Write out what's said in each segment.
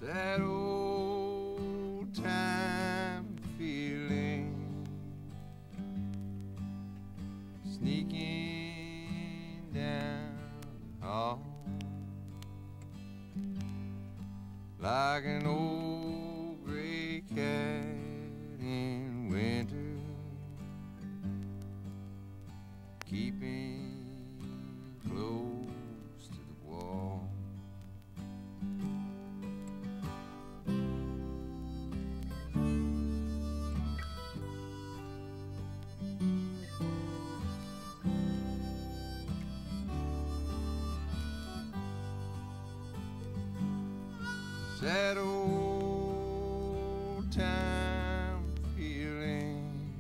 that old time feeling, sneaking down the hall like an old gray cat in winter, keeping close to the wall. That old time feeling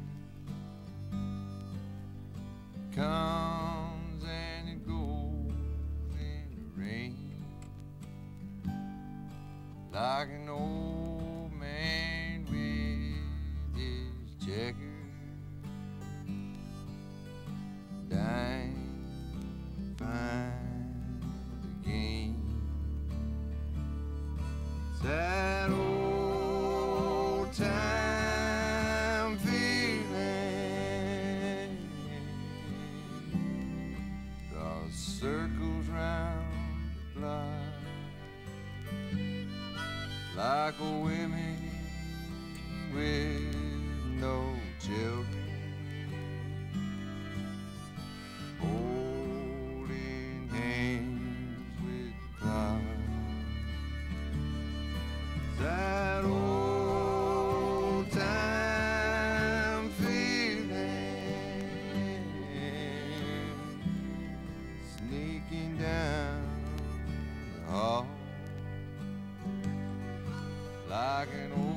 comes and it goes in the rain, like an old man with his checker, dying to find the game. That old time feeling draws circles round the block like a women with no children, holding hands with the clock. That old time feeling, sneaking down the hall like an old